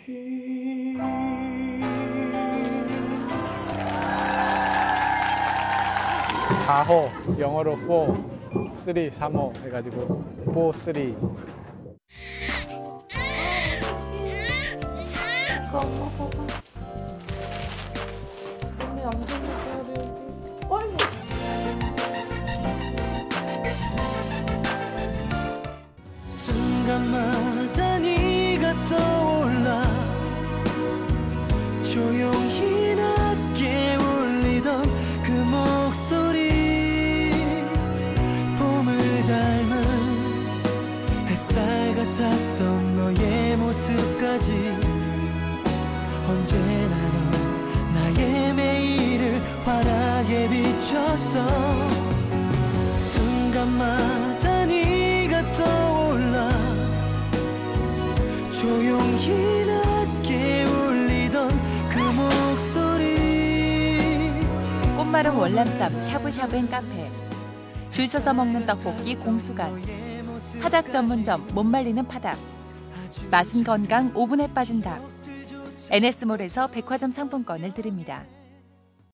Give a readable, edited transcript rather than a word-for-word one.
(4호) 영어로 4, 3, 3호 해가지고 4, 3. 언니 안 되니까 빨리. 순간마다 네가 떠올라 조용히 낮게 울리던 그 목소리 봄을 닮은 햇살 같았던 너의 모습까지 언제나 넌 나의 매일을 환하게 비췄어 순간마다 네가 떠올라 조용히 낮게 울리던 그 목소리 꽃마른 월남쌈 샤브샤브엔 카페 줄 서서 먹는 떡볶이 공수간 파닭 전문점 못 말리는 파닭 맛은 건강 5분에 빠진 닭 NS몰에서 백화점 상품권을 드립니다.